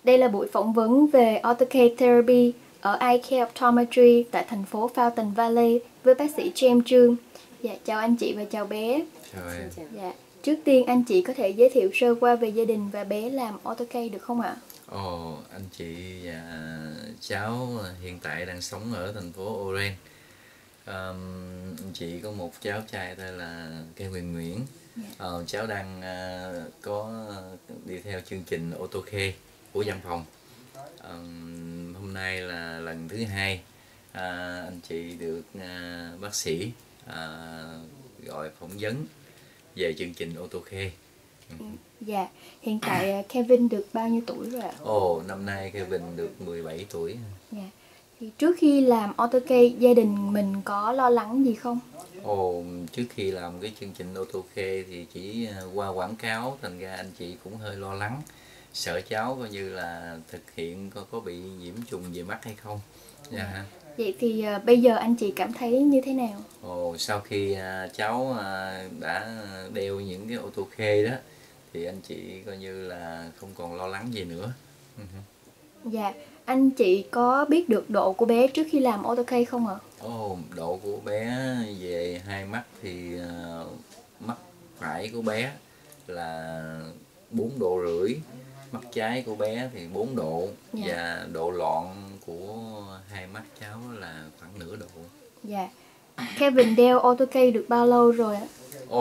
Đây là buổi phỏng vấn về AutoCAD Therapy ở Eye Care Optometry tại thành phố Fountain Valley với bác sĩ James Trương. Dạ, chào anh chị và chào bé. Chào em. Dạ, trước tiên anh chị có thể giới thiệu sơ qua về gia đình và bé làm AutoCAD được không ạ? Anh chị và cháu hiện tại đang sống ở thành phố Oren. Anh chị có một cháu trai tên là Kevin Nguyễn. Cháu đang có đi theo chương trình AutoCAD của văn phòng. Hôm nay là lần thứ hai anh chị được bác sĩ gọi phỏng vấn về chương trình AutoCAD. Dạ, hiện tại Kevin được bao nhiêu tuổi rồi ạ? Năm nay Kevin được 17 tuổi. Dạ. Thì trước khi làm AutoCAD, gia đình mình có lo lắng gì không? Trước khi làm cái chương trình AutoCAD thì chỉ qua quảng cáo, thành ra anh chị cũng hơi lo lắng, sợ cháu coi như là thực hiện có bị nhiễm trùng về mắt hay không. Dạ. Vậy thì bây giờ anh chị cảm thấy như thế nào? Sau khi cháu đã đeo những cái AutoCAD đó thì anh chị coi như là không còn lo lắng gì nữa. Dạ, anh chị có biết được độ của bé trước khi làm AutoCAD không ạ? Độ của bé về hai mắt thì mắt phải của bé là 4,5 độ, mắt trái của bé thì 4 độ. Dạ. Và độ lọn của hai mắt cháu là khoảng nửa độ. Dạ. Kevin đeo AutoCAD được bao lâu rồi ạ?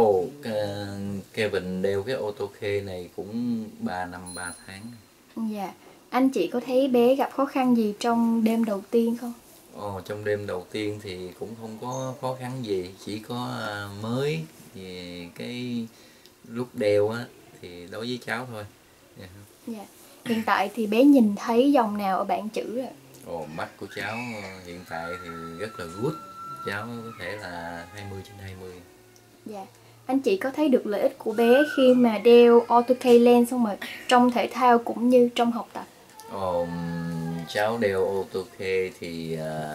Kevin đeo cái AutoCAD này cũng 3 năm 3 tháng. Dạ. Anh chị có thấy bé gặp khó khăn gì trong đêm đầu tiên không? Trong đêm đầu tiên thì cũng không có khó khăn gì, chỉ có mới về cái lúc đeo á thì đối với cháu thôi. Dạ. Hiện tại thì bé nhìn thấy dòng nào ở bảng chữ ạ? Mắt của cháu hiện tại thì rất là good, cháu có thể là 20/20. Dạ. Anh chị có thấy được lợi ích của bé khi mà đeo AutoCAD lens không ạ? Trong thể thao cũng như trong học tập. Cháu đeo AutoCAD thì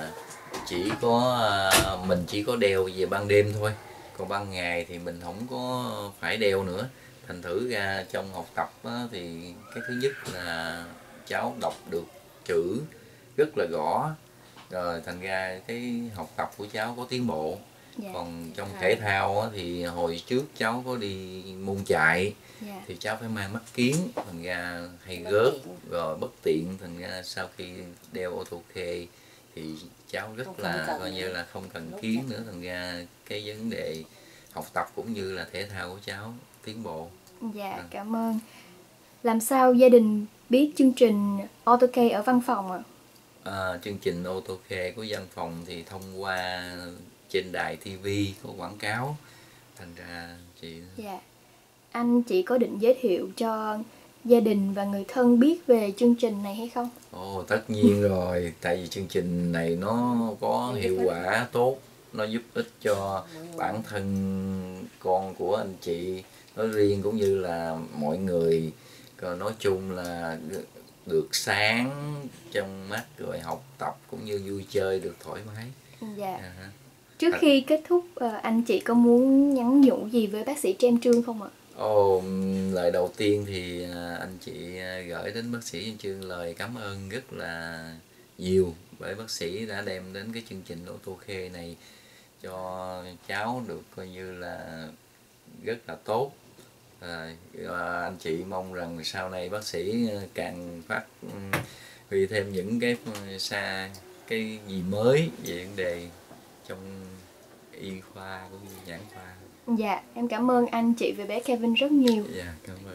mình chỉ có đeo về ban đêm thôi, còn ban ngày thì mình không có phải đeo nữa. Thành thử ra trong học tập thì cái thứ nhất là cháu đọc được chữ rất là rõ, rồi thành ra cái học tập của cháu có tiến bộ. Dạ. Còn trong thể thao thì hồi trước cháu có đi môn chạy. Dạ. Thì cháu phải mang mắt kiếng, thành ra hay gớt rồi bất tiện, thành ra sau khi đeo AutoCAD thì cháu rất là coi như là không cần kiếng nữa, thành ra cái vấn đề học tập cũng như là thể thao của cháu tiến bộ. Dạ, cảm ơn. Làm sao gia đình biết chương trình AutoCAD ở văn phòng ạ? Chương trình AutoCAD của văn phòng thì thông qua trên đài TV có quảng cáo, thành ra chị. Dạ. Anh chị có định giới thiệu cho gia đình và người thân biết về chương trình này hay không? Tất nhiên rồi, tại vì chương trình này nó có hiệu quả tốt, nó giúp ích cho bản thân con của anh chị nói riêng cũng như là mọi người, còn nói chung là được sáng trong mắt, rồi học tập cũng như vui chơi được thoải mái. Dạ. Trước khi kết thúc, anh chị có muốn nhắn nhủ gì với bác sĩ James Trương không ạ? Lời đầu tiên thì anh chị gửi đến bác sĩ James Trương lời cảm ơn rất là nhiều, bởi bác sĩ đã đem đến cái chương trình AutoCAD này cho cháu được coi như là rất là tốt. Anh chị mong rằng sau này bác sĩ càng phát huy thêm những cái gì mới về vấn đề trong y khoa cũng như nhãn khoa. Dạ, em cảm ơn anh chị và bé Kevin rất nhiều. Dạ, cảm ơn.